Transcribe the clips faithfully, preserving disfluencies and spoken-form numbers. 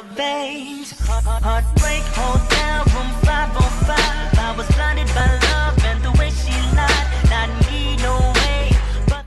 veins. Heartbreak hotel room five oh five. I was blinded by love and the way she lied. Not me, no way. But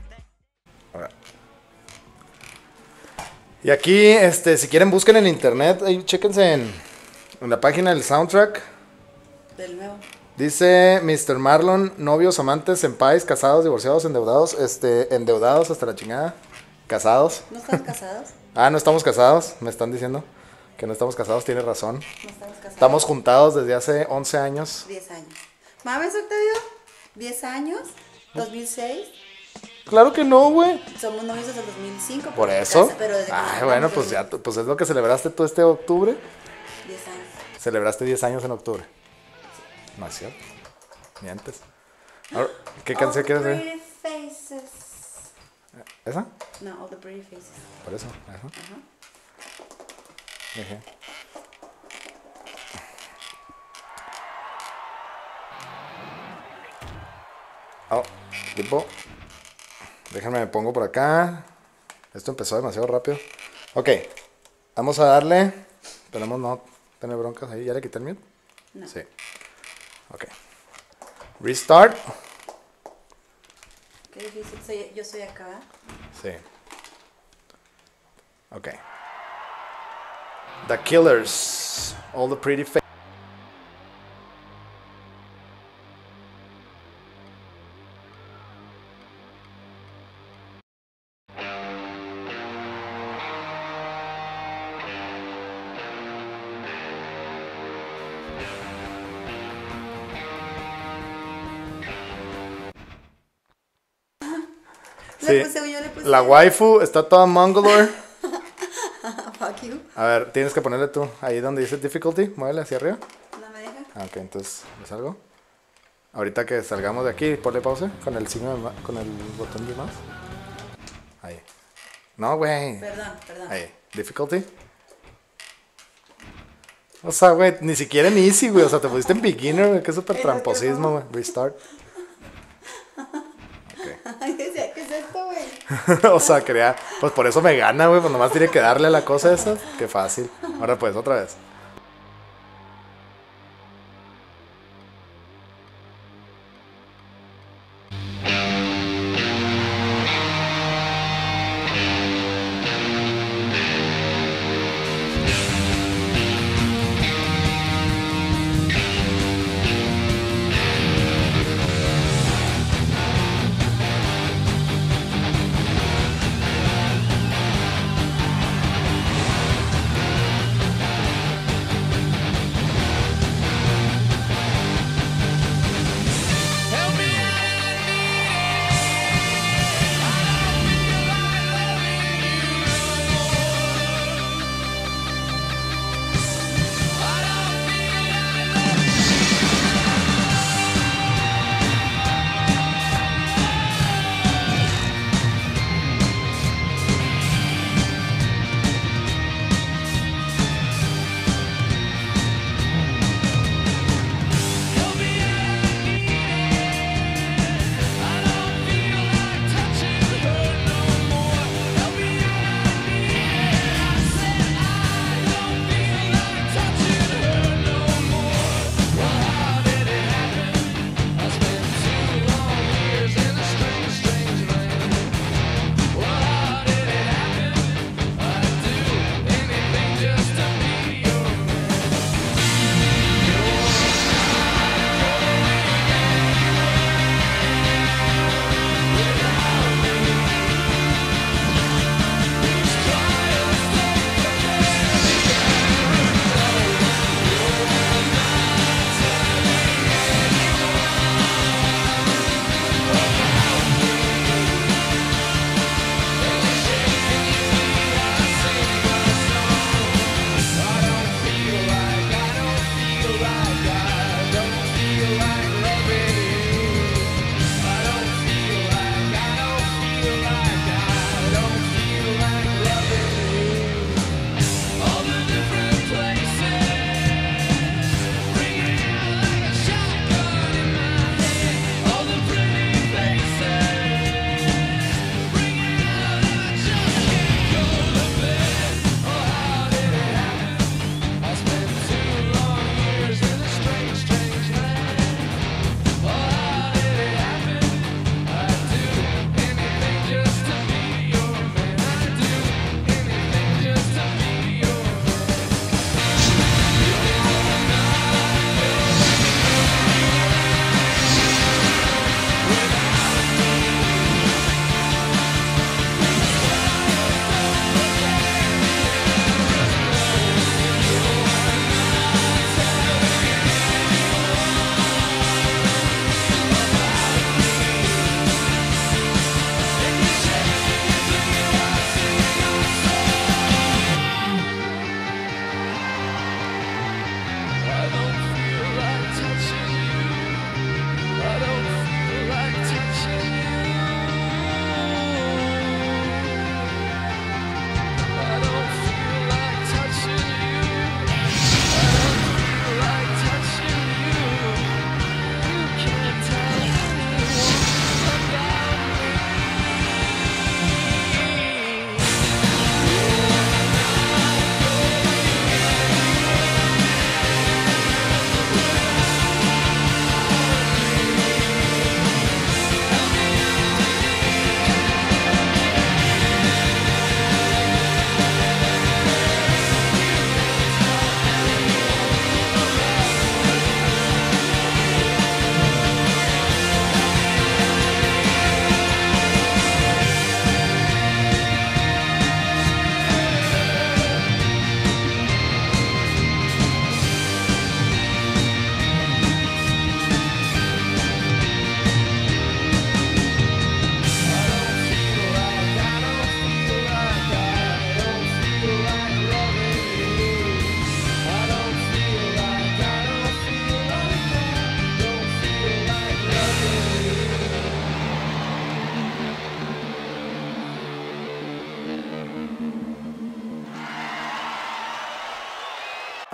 y aquí, este, si quieren busquen en internet, ahí chéquense en, en la página del soundtrack. Del nuevo. Dice mister Marlon, novios, amantes, senpais, casados, divorciados, endeudados, este, endeudados hasta la chingada, casados. ¿No estamos casados? Ah, no estamos casados, me están diciendo que no estamos casados, tiene razón. No estamos casados. Estamos juntados desde hace once años. diez años. ¿Mames, Octavio? ¿diez años? ¿dos mil seis? Claro que no, güey. Somos novios desde el dos mil cinco. Por eso. Casa, pero desde que nos Ay, casamos bueno, desde pues ya, dos mil pues es lo que celebraste tú este octubre. diez años. Celebraste diez años en octubre. No es cierto. Mientes. Ahora, ¿qué canción quieres ver? All the pretty faces. ¿Esa? No, All the Pretty Faces. Por eso. Ajá. Ajá. Dije. Oh, tipo. Déjenme me pongo por acá. Esto empezó demasiado rápido. Ok. Vamos a darle. Esperemos no tener broncas ahí. ¿Ya le quité el mute? No. Sí. Ok. Restart. Qué difícil. Soy, yo soy acá. Sí. Ok. The Killers. All the pretty fa- Le Sí. puse, yo le puse. La waifu está toda mongolor. Fuck you. A ver, tienes que ponerle tú. Ahí donde dice difficulty, muévele hacia arriba. No me deja. Ah, ok, entonces, ¿le salgo? Ahorita que salgamos de aquí, ponle pausa con el signo de ma- con el botón de mouse. Ahí. No, güey. Perdón, perdón. Ahí. Difficulty. O sea, güey, ni siquiera en easy, güey. O sea, te pusiste en beginner, güey. Qué súper Es lo que tramposismo, no. güey. Restart. Ay, decía, ¿qué es esto, güey? Ok. O sea, quería. Pues por eso me gana, güey. Pues nomás tiene que darle a la cosa esa. Qué fácil. Ahora pues, otra vez.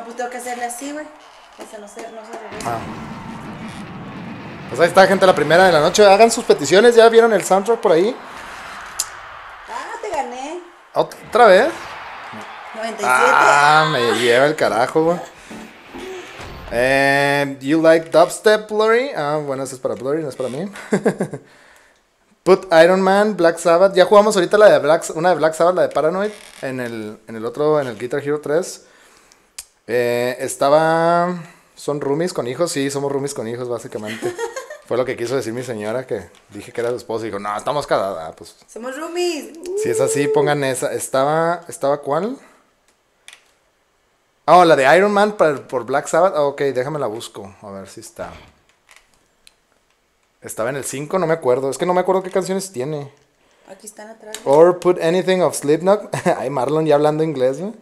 pues tengo que hacerle así, güey. Ese no se, no se regresa. Ah. Pues ahí está, gente, la primera de la noche. Hagan sus peticiones, ¿ya vieron el soundtrack por ahí? Ah, te gané. ¿Otra vez? noventa y siete. Ah, me lleva el carajo, güey. Eh, you like dubstep, Blurry? Ah, bueno, eso es para Blurry, no es para mí. Put Iron Man, Black Sabbath. Ya jugamos ahorita la de Black, una de Black Sabbath, la de Paranoid, en el, en el otro, en el Guitar Hero tres. Eh, estaba... ¿Son roomies con hijos? Sí, somos roomies con hijos, básicamente. Fue lo que quiso decir mi señora, que dije que era su esposo. Y dijo, no, estamos casados. Ah, pues, Somos roomies. si es así, pongan esa. Estaba, ¿estaba cuál? Ah, oh, la de Iron Man por, por Black Sabbath. Oh, ok, déjame la busco. A ver si está. Estaba en el cinco, no me acuerdo. Es que no me acuerdo qué canciones tiene. Aquí están atrás. Or Put Anything of Slipknot. Ay, Marlon ya hablando inglés, ¿no?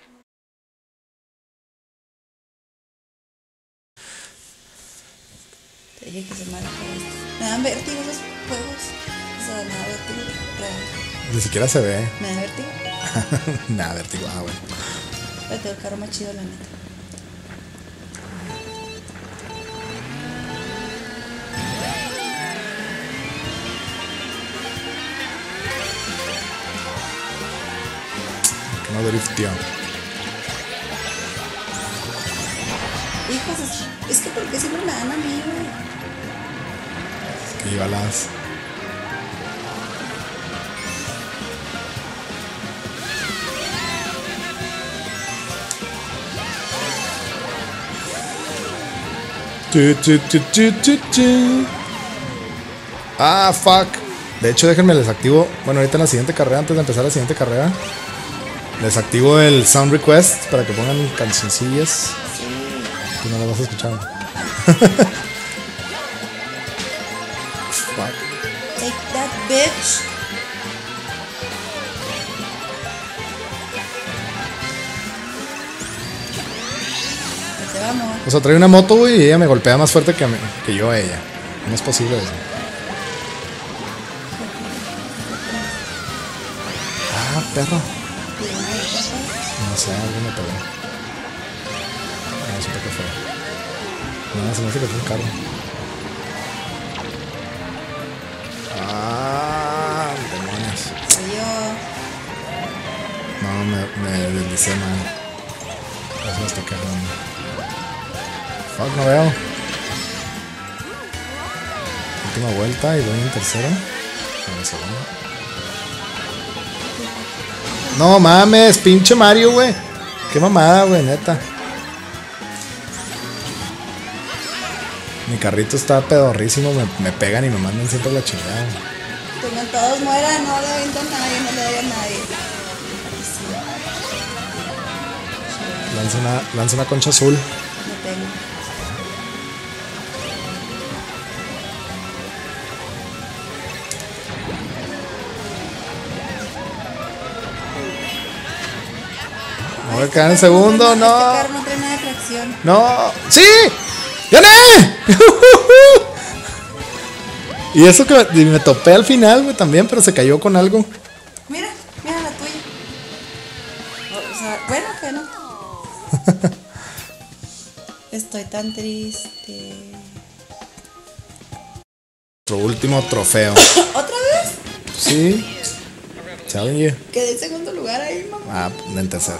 Te dije que se marca esto. Me dan vértigo esos juegos. O sea, me da vértigo. Real. Ni siquiera se ve. Me da vértigo. Nada, vértigo. Ah, bueno. Pero tengo el carro más chido, la neta. Que no driftió. Hijos, es, es que ¿por qué siempre me dan a mí, güey? Que iba las. Tu, tu, tu, tu, tu, tu. Ah, fuck. De hecho, déjenme les activo. Bueno, ahorita en la siguiente carrera, antes de empezar la siguiente carrera, les activo el sound request para que pongan cancioncillas. Tú no las vas a escuchar. Fuck. Take that, bitch. Ahí te vamos. O sea, trae una moto, güey, y ella me golpea más fuerte que, a mí- que yo a ella. No es posible eso. Ah, perro. No sé, algo me pegó. No sé qué fue. No, se me hace que fue un carro. Ah, demonios. Adiós. No, me, me deslicé mal. Eso me estoy quejando. Fuck, no veo. Última vuelta y voy en tercera. A ver, segunda. No mames, pinche Mario, güey. Qué mamada, güey, neta. Mi carrito está pedorrísimo, me, me pegan y me mandan siempre la chingada. Que no todos mueran, no le aviento a nadie, no le doy a nadie. Lanza una, lanza una concha azul. Me pego. Me voy a quedar en segundo, Este no. carro no trae nada de tracción. No. ¡Sí! ¡Gané! Y eso que me, me topé al final, güey, también, pero se cayó con algo. Mira, mira la tuya. O sea, bueno, que no. Estoy tan triste. Nuestro último trofeo. ¿Otra vez? Sí. Telling you. Quedé en segundo lugar ahí, mamá. Ah, en tercero.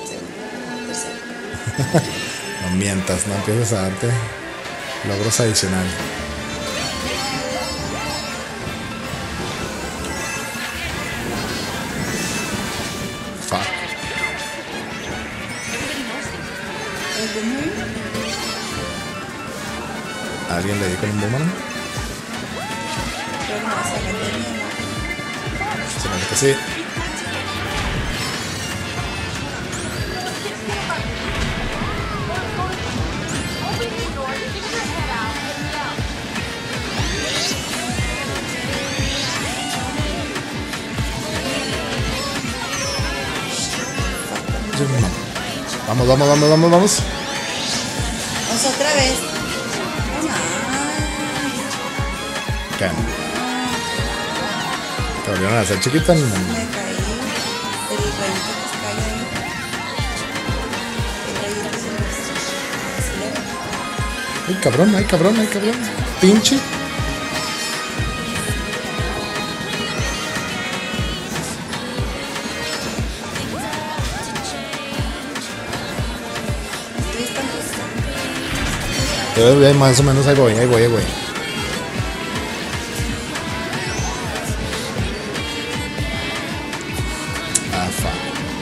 Tercero. No mientas, no empieces a darte logros adicionales. Fuck. ¿El boomerang? ¿Alguien le di con un boomerang? Creo que me vas a sacar de mí, ¿no? Se me hace que sí. Vamos, vamos, vamos, vamos, vamos. Vamos otra vez. No más. ¿Qué? ¿Te volvieron a hacer chiquita? Me caí. El rayito que se cae ahí. El rayito se me Ay, cabrón, ay, cabrón, ay, cabrón. Pinche. Eh, Más o menos ahí voy, ahí voy, ahí voy. Ah, fuck.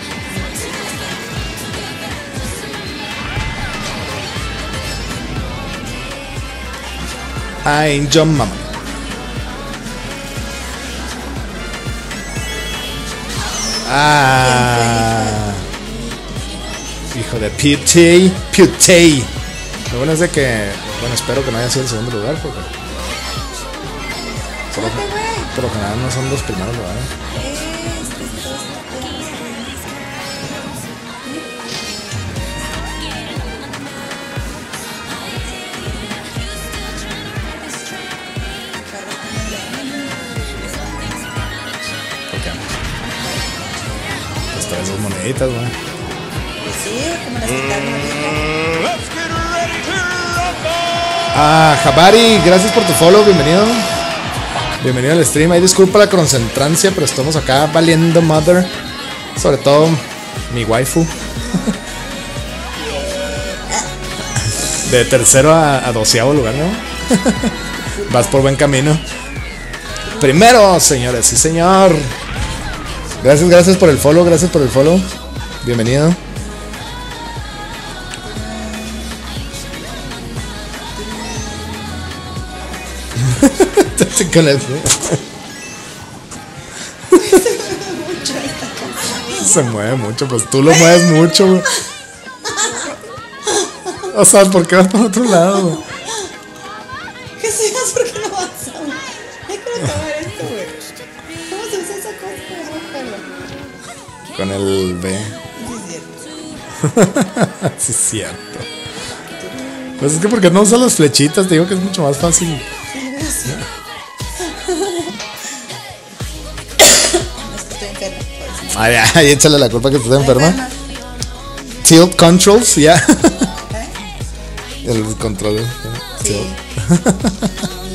Ay, John Mama. Ah. Hijo de Putey. Putey. Lo bueno es de que, bueno, espero que no haya sido el segundo lugar, porque solo, por lo general no son los primeros lugares. ¿Por qué? Pues traes dos moneditas, güey. Sí, como las quitaron ahorita. Ah, Jabari, gracias por tu follow, bienvenido. Bienvenido al stream. Ahí disculpa la concentrancia, pero estamos acá valiendo mother. Sobre todo mi waifu. De tercero a, a doceavo lugar, ¿no? Vas por buen camino. Primero, señores, sí señor. Gracias, gracias por el follow, gracias por el follow. Bienvenido. Con el... Se mueve mucho, pues tú lo mueves mucho, güey. O sea, ¿por qué vas para otro lado, güey? ¿Qué seas? ¿Por qué no avanzamos? Hay que acabar esto, güey. ¿Cómo se usa esa cosa para romperlo? Con el B. Sí, es cierto. Sí, es cierto. Pues es que porque no usas las flechitas, te digo que es mucho más fácil. Sí, gracias. Estoy enferma. Ay, ay, échale la culpa que estás enferma. Tilt controls, ya. ¿Eh? El control. Sí. Tilt.